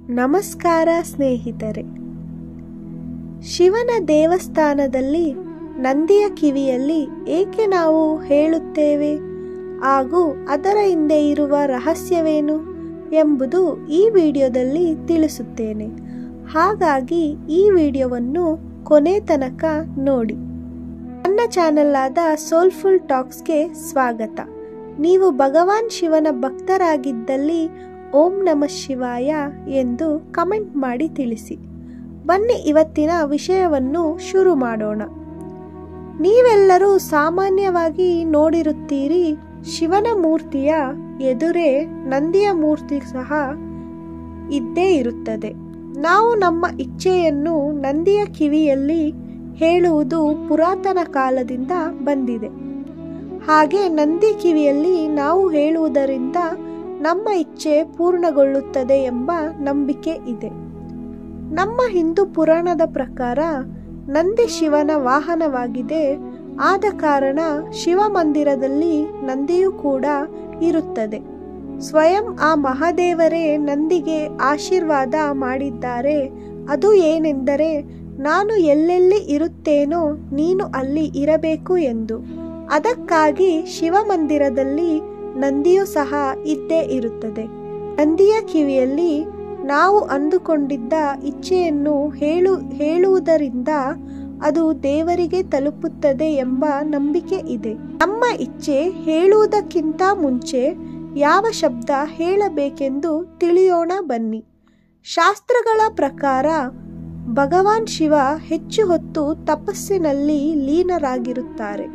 ನಮಸ್ಕಾರ ಸ್ನೇಹಿತರೆ. ಶಿವನ ದೇವಸ್ಥಾನದಲ್ಲಿ ನಂದಿಯ ಕಿವಿಯಲ್ಲಿ ಏಕೆ ನಾವು ಹೇಳುತ್ತೇವೆ ಹಾಗೂ ಅದರ ಹಿಂದೆ ಇರುವ ರಹಸ್ಯವೇನು ಎಂಬುದು ಈ ವಿಡಿಯೋದಲ್ಲಿ ತಿಳಿಸುತ್ತೇನೆ. ಹಾಗಾಗಿ ಈ ವಿಡಿಯೋವನ್ನು ಕೊನೆ ತನಕ ನೋಡಿ. ನನ್ನ ಚಾನೆಲ್ ಆದ ಸೋಲ್ಫುಲ್ ಟಾಕ್ಸ್ಗೆ ಸ್ವಾಗತ. ನೀವು ಭಗವಾನ್ ಶಿವನ ಭಕ್ತರಾಗಿದ್ದಲ್ಲಿ ಓಂ ನಮಃ ಶಿವಾಯ ಎಂದು ಕಮೆಂಟ್ ಮಾಡಿ ತಿಳಿಸಿ. ಬನ್ನಿ ಇವತ್ತಿನ ವಿಷಯವನ್ನು ಶುರು ಮಾಡೋಣ. ನೀವೆಲ್ಲರೂ ಸಾಮಾನ್ಯವಾಗಿ ನೋಡಿರುತ್ತೀರಿ, ಶಿವನ ಮೂರ್ತಿಯ ಎದುರೇ ನಂದಿಯ ಮೂರ್ತಿ ಸಹ ಇದ್ದೇ ಇರುತ್ತದೆ. ನಾವು ನಮ್ಮ ಇಚ್ಛೆಯನ್ನು ನಂದಿಯ ಕಿವಿಯಲ್ಲಿ ಹೇಳುವುದು ಪುರಾತನ ಕಾಲದಿಂದ ಬಂದಿದೆ. ಹಾಗೆ ನಂದಿ ಕಿವಿಯಲ್ಲಿ ನಾವು ಹೇಳುವುದರಿಂದ ನಮ್ಮ ಇಚ್ಛೆ ಪೂರ್ಣಗೊಳ್ಳುತ್ತದೆ ಎಂಬ ನಂಬಿಕೆ ಇದೆ. ನಮ್ಮ ಹಿಂದೂ ಪುರಾಣದ ಪ್ರಕಾರ ನಂದಿ ಶಿವನ ವಾಹನವಾಗಿದೆ. ಆದ ಕಾರಣ ಶಿವ ಮಂದಿರದಲ್ಲಿ ನಂದಿಯೂ ಕೂಡ ಇರುತ್ತದೆ. ಸ್ವಯಂ ಆ ಮಹಾದೇವರೇ ನಂದಿಗೆ ಆಶೀರ್ವಾದ ಮಾಡಿದ್ದಾರೆ. ಅದು ಏನೆಂದರೆ, ನಾನು ಎಲ್ಲೆಲ್ಲಿ ಇರುತ್ತೇನೋ ನೀನು ಅಲ್ಲಿ ಇರಬೇಕು ಎಂದು. ಅದಕ್ಕಾಗಿ ಶಿವ ಮಂದಿರದಲ್ಲಿ ನಂದಿಯೂ ಸಹ ಇದ್ದೇ ಇರುತ್ತದೆ. ನಂದಿಯ ಕಿವಿಯಲ್ಲಿ ನಾವು ಅಂದುಕೊಂಡಿದ್ದ ಇಚ್ಛೆಯನ್ನು ಹೇಳುವುದರಿಂದ ಅದು ದೇವರಿಗೆ ತಲುಪುತ್ತದೆ ಎಂಬ ನಂಬಿಕೆ ಇದೆ. ನಮ್ಮ ಇಚ್ಛೆ ಹೇಳುವುದಕ್ಕಿಂತ ಮುಂಚೆ ಯಾವ ಶಬ್ದ ಹೇಳಬೇಕೆಂದು ತಿಳಿಯೋಣ ಬನ್ನಿ. ಶಾಸ್ತ್ರಗಳ ಪ್ರಕಾರ ಭಗವಾನ್ ಶಿವ ಹೆಚ್ಚು ಹೊತ್ತು ತಪಸ್ಸಿನಲ್ಲಿ ಲೀನರಾಗಿರುತ್ತಾರೆ.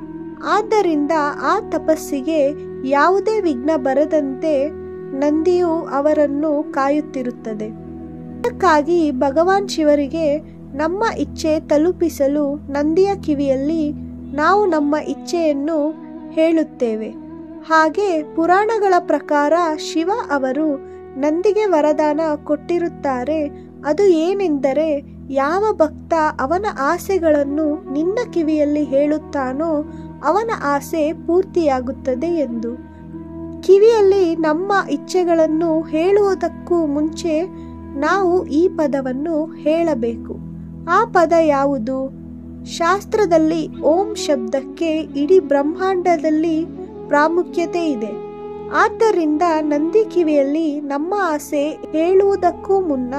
ಆದ್ದರಿಂದ ಆ ತಪಸ್ಸಿಗೆ ಯಾವುದೇ ವಿಘ್ನ ಬರದಂತೆ ನಂದಿಯು ಅವರನ್ನು ಕಾಯುತ್ತಿರುತ್ತದೆ. ಅದಕ್ಕಾಗಿ ಭಗವಾನ್ ಶಿವರಿಗೆ ನಮ್ಮ ಇಚ್ಛೆ ತಲುಪಿಸಲು ನಂದಿಯ ಕಿವಿಯಲ್ಲಿ ನಾವು ನಮ್ಮ ಇಚ್ಛೆಯನ್ನು ಹೇಳುತ್ತೇವೆ. ಹಾಗೆ ಪುರಾಣಗಳ ಪ್ರಕಾರ ಶಿವ ಅವರು ನಂದಿಗೆ ವರದಾನ ಕೊಟ್ಟಿರುತ್ತಾರೆ. ಅದು ಏನೆಂದರೆ, ಯಾವ ಭಕ್ತ ಅವನ ಆಸೆಗಳನ್ನು ನಿನ್ನ ಕಿವಿಯಲ್ಲಿ ಹೇಳುತ್ತಾನೋ ಅವನ ಆಸೆ ಪೂರ್ತಿಯಾಗುತ್ತದೆ ಎಂದು. ಕಿವಿಯಲ್ಲಿ ನಮ್ಮ ಇಚ್ಛೆಗಳನ್ನು ಹೇಳುವುದಕ್ಕೂ ಮುಂಚೆ ನಾವು ಈ ಪದವನ್ನು ಹೇಳಬೇಕು. ಆ ಪದ ಯಾವುದು? ಶಾಸ್ತ್ರದಲ್ಲಿ ಓಂ ಶಬ್ದಕ್ಕೆ ಇಡೀ ಬ್ರಹ್ಮಾಂಡದಲ್ಲಿ ಪ್ರಾಮುಖ್ಯತೆ ಇದೆ. ಆದ್ದರಿಂದ ನಂದಿ ಕಿವಿಯಲ್ಲಿ ನಮ್ಮ ಆಸೆ ಹೇಳುವುದಕ್ಕೂ ಮುನ್ನ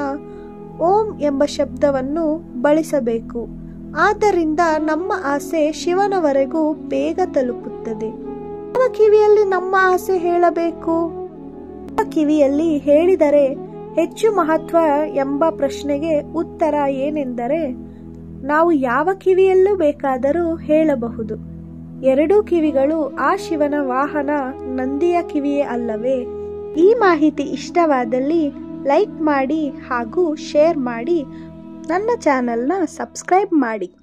ಓಂ ಎಂಬ ಶಬ್ದವನ್ನು ಬಳಸಬೇಕು. ಆದ್ದರಿಂದ ನಮ್ಮ ಆಸೆ ಶಿವನವರೆಗೂ ಬೇಗ ತಲುಪುತ್ತದೆ. ಯಾವ ಕಿವಿಯಲ್ಲಿ ನಮ್ಮ ಆಸೆ ಹೇಳಬೇಕು? ಕಿವಿಯಲ್ಲಿ ಹೇಳಿದರೆ ಹೆಚ್ಚು ಮಹತ್ವ ಎಂಬ ಪ್ರಶ್ನೆಗೆ ಉತ್ತರ ಏನೆಂದರೆ, ನಾವು ಯಾವ ಕಿವಿಯಲ್ಲೂ ಬೇಕಾದರೂ ಹೇಳಬಹುದು. ಎರಡೂ ಕಿವಿಗಳು ಆ ಶಿವನ ವಾಹನ ನಂದಿಯ ಕಿವಿಯೇ ಅಲ್ಲವೇ? ಈ ಮಾಹಿತಿ ಇಷ್ಟವಾದಲ್ಲಿ ಲೈಕ್ ಮಾಡಿ ಹಾಗೂ ಶೇರ್ ಮಾಡಿ. ನನ್ನ ಚಾನೆಲ್ನ ಸಬ್ಸ್ಕ್ರೈಬ್ ಮಾಡಿ.